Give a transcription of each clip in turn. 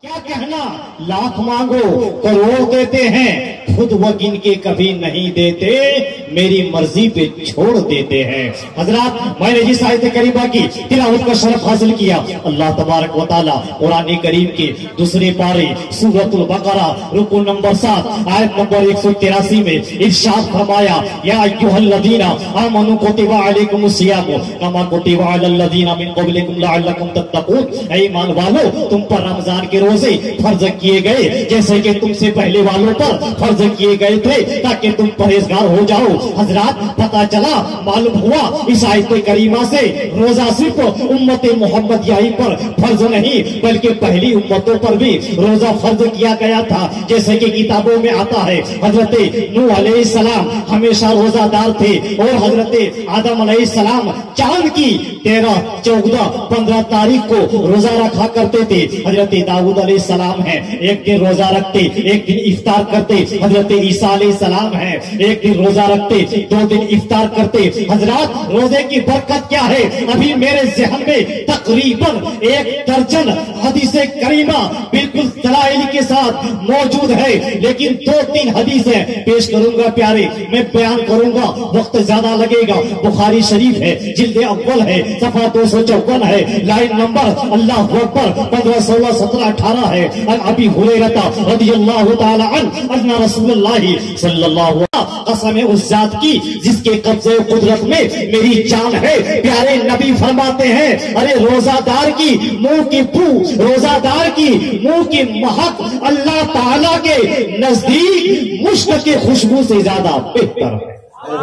کیا کہنا لاکھ مانگو کروڑ دیتے ہیں خود وہ گن کے کبھی نہیں دیتے میری مرضی پہ چھوڑ دیتے ہیں. حضرات میں نے جس آیت کریمہ کی تلاوت کا شرف حاصل کیا اللہ تبارک و تعالی قرآن کریم کے دوسرے پارے سورۃ البقرہ رکوع نمبر 7 آیت نمبر 183 میں ارشاد فرمایا یا ایھا الذین آمنوا کتب علیکم الصیام کما کتب علی الذین من قبلکم لعلکم تتقون. اے ایمان والو تم پر رمضان کے روزے فرض کیے گئے جیسے کہ تم سے پہلے والوں پر فرض کیے گئے تھے تاکہ تم پرہیزگار ہو جاؤ. حضرات پتہ چلا معلوم ہوا اس آیت کریمہ سے روزہ صرف امت محمدیہ پر فرض نہیں بلکہ پہلی امتوں پر بھی روزہ فرض کیا گیا تھا. جیسے کہ کتابوں میں آتا ہے حضرت نوح علیہ السلام ہمیشہ روزہ دار تھے اور حضرت آدم علیہ السلام چاند کی 13 14 15 تاریخ کو روزہ رکھا کرتے تھے. حضرت داؤد علیہ السلام ہے ایک دن روزہ رکھتے ایک دن افطار کرتے. حضرت عیسیٰ علیہ السلام ہے ایک دن روزہ رکھتے 2 دن افطار کرتے. حضرات روزے کی برکت کیا ہے ابھی میرے ذہن میں تقریباً 1 درجن حدیث کریمہ بالکل دلائل کے ساتھ موجود ہے لیکن 2-3 حدیثیں پیش کروں گا پیارے. میں بیان کروں گا وقت زیادہ لگے گا. بخاری شریف ہے جلد اول ہے صفحہ 254 ہے لائن نمبر اللہ اکبر 15 16 17 18 ہے. ابی ہریرہ رضی اللہ تعالی عنہ ان رسول اللہ صلی اللہ علیہ وسلم قسم اس ذات کی جس کے قبضے قدرت میں میری جان ہے. پیارے نبی فرماتے ہیں ارے روزہ دار کی منہ کی بو روزہ دار کی منہ کی مہک اللہ تعالی کے نزدیک مشک کی خوشبو سے زیادہ بہتر ہے.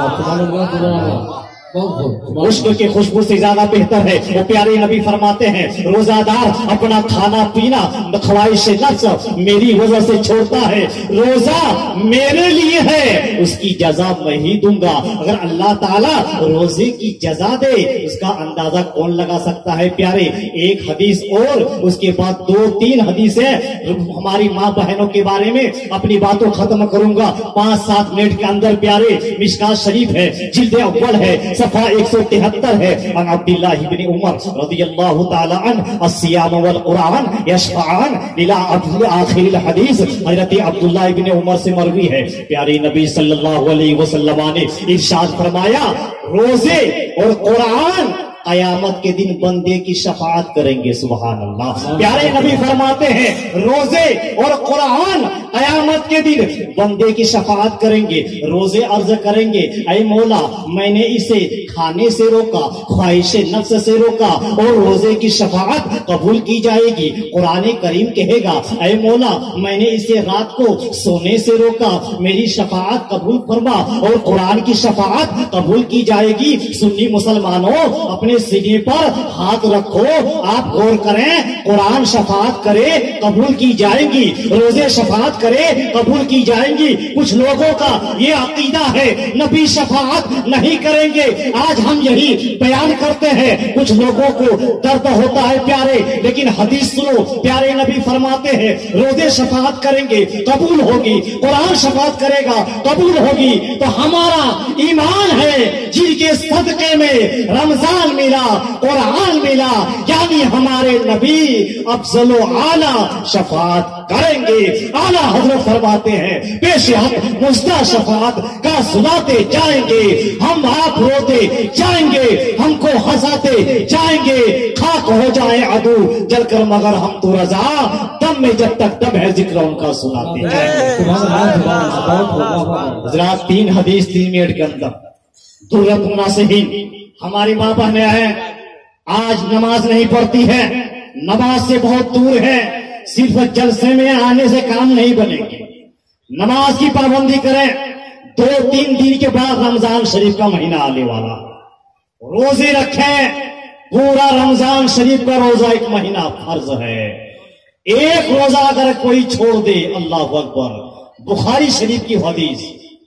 مشک کی خوشبو سے زیادہ بہتر ہے. وہ پیارے نبی فرماتے ہیں روزہ دار اپنا کھانا پینا خواہش نفس میری وجہ سے چھوڑتا ہے. روزہ میرے لیے ہے اس کی جزا میں ہی دوں گا. اگر اللہ تعالیٰ روزے کی جزا دے اس کا اندازہ کون لگا سکتا ہے پیارے. ایک حدیث اور اس کے بعد 2-3 حدیثیں ہماری ماں بہنوں کے بارے میں اپنی باتوں ختم کروں گا 5-7 منٹ کے اندر. پیارے مشکات شریف ہے جلد اول ہے صفحہ 173 ہے. عن عبداللہ بن عمر رضی اللہ تعالی عنہ الصیام والقرآن یشفعان الى آخر الحدیث. حضرت عبداللہ بن عمر سے مروی ہے پیارے نبی صلی اللہ علیہ وسلم نے ارشاد فرمایا روزے اور قرآن قیامت کے دن بندے کی شفاعت کریں گے. سبحان اللہ. پیارے نبی فرماتے ہیں روزے اور قرآن قیامت کے دن بندے کی شفاعت کریں گے. روزے عرض کریں گے اے مولا میں نے اسے کھانے سے روکا خواہش نفس سے روکا اور روزے کی شفاعت قبول کی جائے گی. قرآن کریم کہے گا اے مولا میں نے اسے رات کو سونے سے روکا میری شفاعت قبول فرما اور قرآن کی شفاعت قبول کی جائے گی. سنی مسلمانوں اپنے سینے پر ہاتھ رکھو آپ غور کریں. قرآن شفاعت کرے قبول کی جائے گی روزے شفاعت کرے قبول کی جائیں گی. کچھ لوگوں کا یہ عقیدہ ہے نبی شفاعت نہیں کریں گے. آج ہم یہی بیان کرتے ہیں. کچھ لوگوں کو درد ہوتا ہے پیارے لیکن حدیث سنو پیارے نبی فرماتے ہیں روزے شفاعت کریں گے قبول ہوگی قرآن شفاعت کرے گا قبول ہوگی. تو ہمارا ایمان ہے جن کے صدقے میں رمضان ملا قرآن ملا یعنی ہمارے نبی افضل و اعلیٰ شفاعت کریں گے. اعلیٰ حضرت فرماتے ہیں پیش حق مزدہ شفاعت کا سناتے جائیں گے. ہم آپ روتے جائیں گے ہم کو ہنساتے جائیں گے. خاک ہو جائے عدو جل کر مگر ہم تو رضا دم میں جب تک دم ہے ذکر ان کا سناتے جائیں گے. حضرات 3 حدیث 3 منٹ کے اندر. درت مناسبین ہماری ماں بہنیں ہیں آج نماز نہیں پڑھتی ہے نماز سے بہت دور ہے. صرف جلسے میں آنے سے کام نہیں بنے گی. نماز کی پابندی کریں. 2-3 دن کے بعد رمضان شریف کا مہینہ آنے والا. روزے رکھیں. پورا رمضان شریف کا روزہ 1 مہینہ فرض ہے. ایک روزہ اگر کوئی چھوڑ دے اللہ اکبر. بخاری شریف کی حدیث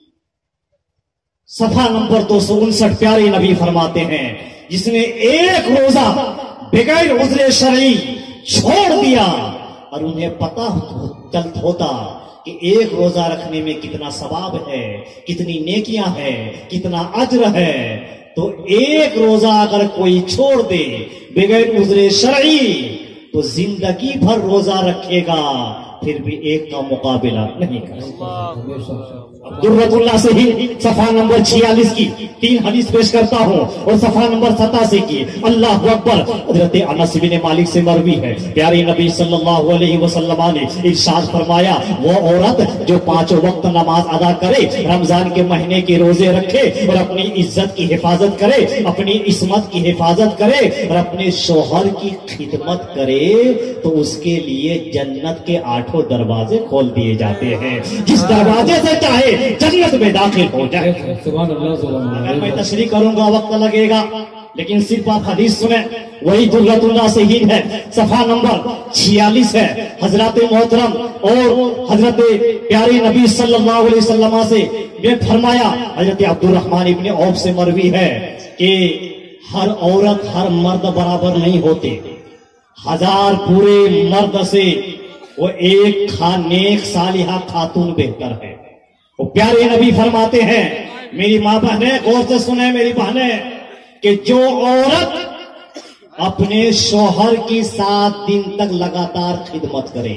صفحہ نمبر 259 پیارے نبی فرماتے ہیں جس نے ایک روزہ بغیر عذر شرعی چھوڑ دیا اور انہیں پتہ ہوتا کہ ایک روزہ رکھنے میں کتنا ثواب ہے کتنی نیکیاں ہیں کتنا اجر ہے تو ایک روزہ اگر کوئی چھوڑ دے بغیر عذر شرعی تو زندگی بھر روزہ رکھے گا پھر بھی ایک کا مقابلہ نہیں کر سکتا۔ درۃ اللہ سے ہی صفحہ نمبر 46 کی 3 حدیث پیش کرتا ہوں اور صفحہ نمبر 87 کی۔ اللہ اکبر۔ حضرت انس بن مالک سے مروی ہے، پیارے نبی صلی اللہ علیہ وسلم نے ارشاد فرمایا، وہ عورت جو 5 وقت نماز ادا کرے، رمضان کے مہینے کے روزے رکھے اور اپنی عزت کی حفاظت کرے، اپنی عصمت کی حفاظت کرے اور اپنے شوہر کی خدمت کرے تو اس کے لیے جنت کے 8 دروازے کھول دیے جاتے ہیں، جس دروازے سے چاہے جنت میں داخل ہو جائے۔ سبحان اللہ سبحان اللہ۔ اگر میں تشریح کروں گا وقت لگے گا، لیکن صرف آپ حدیث سنیں۔ وہی درۃ اللہ سے ہی ہے، صفحہ نمبر 46 ہے۔ حضرت محترم اور حضرت پیارے نبی صلی اللہ علیہ وسلم سے نے فرمایا، حضرت عبد الرحمن ابن عوف سے مروی ہے کہ ہر عورت ہر مرد برابر نہیں ہوتے، 1000 پورے مرد سے وہ ایک نیک صالحہ خاتون بہتر ہے۔ وہ پیارے نبی فرماتے ہیں، میری ماں بہنیں غور سے سنیں میری بہنیں، کہ جو عورت اپنے شوہر کی 7 دن تک لگاتار خدمت کرے،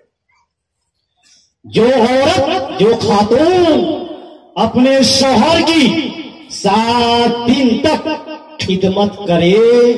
جو عورت جو خاتون اپنے شوہر کی 7 دن تک خدمت کرے،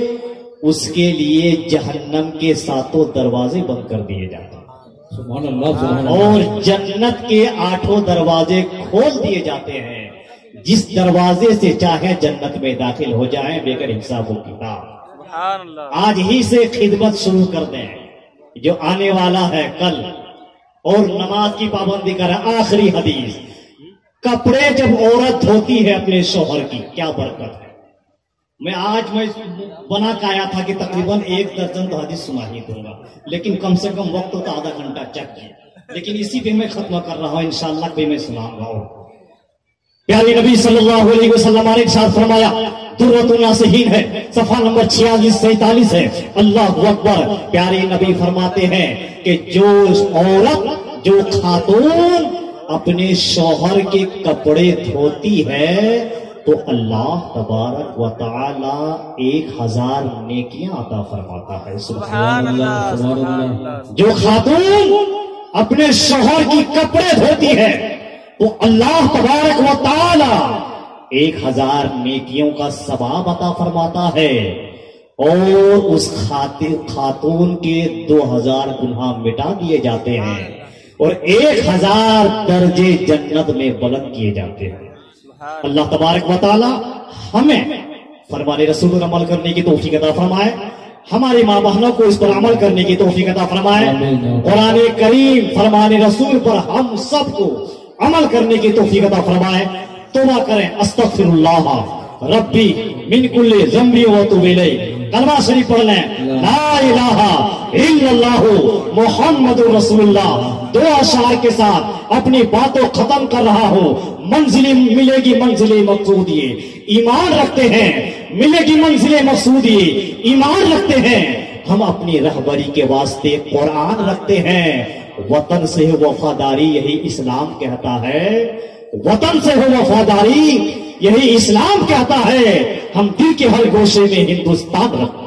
اس کے لیے جہنم کے 7 دروازے بند کر دیے جاتے ہیں سبحان اللہ سبحان اللہ۔ اور جنت کے 8 دروازے کھول دیے جاتے ہیں، جس دروازے سے چاہے جنت میں داخل ہو جائیں بغیر حساب و کتاب۔ آج ہی سے خدمت شروع کر دیں، جو آنے والا ہے کل، اور نماز کی پابندی کریں۔ آخری حدیث، کپڑے جب عورت دھوتی ہے اپنے شوہر کی، کیا برکت ہے۔ میں بنا کے آیا تھا کہ تقریباً 1 درجن تو حدیث سنا ہی دوں گا، لیکن کم سے کم وقت تو آدھا گھنٹہ چک ہے، لیکن اسی پہ میں ختم کر رہا ہوں، انشاءاللہ پہ میں سناؤں گا۔ پیارے نبی صلی اللہ علیہ وسلم نے ارشاد فرمایا، درۃ اللہ سے ہی ہے، صفحہ نمبر 46-47 ہے۔ اللہ اکبر۔ پیارے نبی فرماتے ہیں کہ جو عورت جو خاتون اپنے شوہر کے کپڑے دھوتی ہے تو اللہ تبارک و تعالی 1000 نیکیاں عطا فرماتا ہے۔ سبحان اللہ سبحان اللہ۔ جو خاتون اپنے شوہر کی کپڑے دھوتی ہے تو اللہ تبارک و تعالی 1000 نیکیوں کا ثواب عطا فرماتا ہے، اور اس خاتون کے 2000 گناہ مٹا دیے جاتے ہیں، اور 1000 درجے جنت میں بلند کیے جاتے ہیں۔ اللہ تبارک و تعالی ہمیں فرمان رسول پر عمل کرنے کی توفیق عطا فرمائے، ہماری ماں بہنوں کو اس پر عمل کرنے کی توفیق عطا فرمائے، قرآن کریم فرمان رسول پر ہم سب کو عمل کرنے کی توفیق عطا فرمائے۔ توبہ کریں، استغفر اللہ ربی من کل ذنب واتوب الیہ۔ کلمہ شریف پڑھ لیں، لا الہ الا اللہ محمد رسول اللہ۔ 2 اشعار کے ساتھ اپنی باتوں ختم کر رہا ہوں۔ منزل ملے گی منزل مقصود یہ ایمان رکھتے ہیں، ملے گی منزل مقصود یہ ایمان رکھتے ہیں۔ ہم اپنی رہبری کے واسطے قرآن رکھتے ہیں۔ وطن سے وفاداری یہی اسلام کہتا ہے، وطن سے ہو وفاداری یہی اسلام کہتا ہے۔ ہم دل کے ہر گوشے میں ہندوستان رکھتے ہیں۔